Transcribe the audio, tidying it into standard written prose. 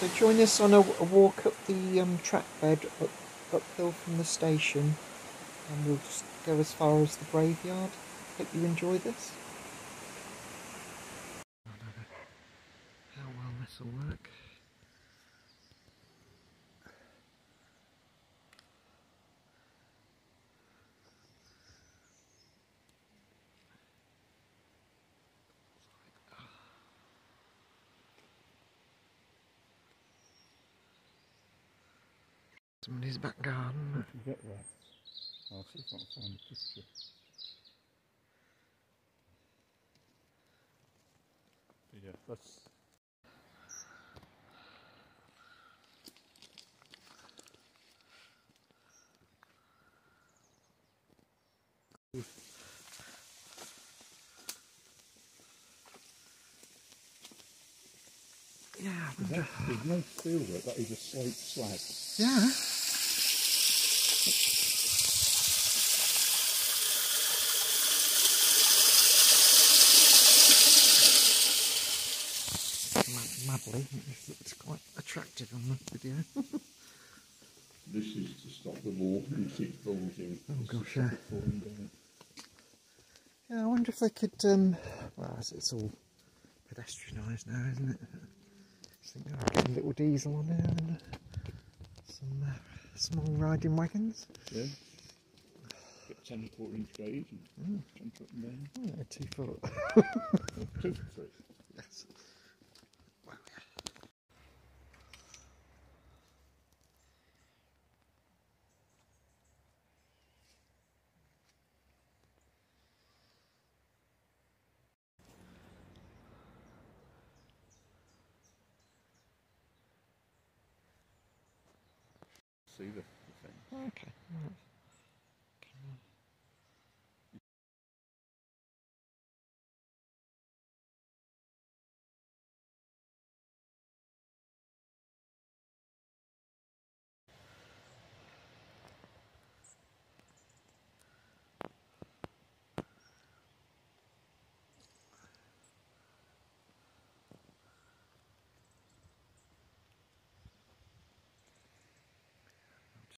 So join us on a walk up the trackbed uphill from the station, and we'll just go as far as the graveyard. Hope you enjoy this. I don't know how well this will work. Somebody's back garden. If you get there, I'll see if I can find a picture. Yeah, that's... Yeah, there's no steel there, that is a slate slab. Yeah. Madly, it looks quite attractive on the video. This is to stop the water and keep bulging. Oh gosh, yeah. Yeah, I wonder if they could, well, it's all pedestrianised now, isn't it? I think I'll get a little diesel on there and some small riding wagons. Yeah. Get 10 4-inch gauge and jump up and down. Oh, yeah, 2 foot. 2 for 3. Yes. Wow, yeah. See the thing. Okay. Right.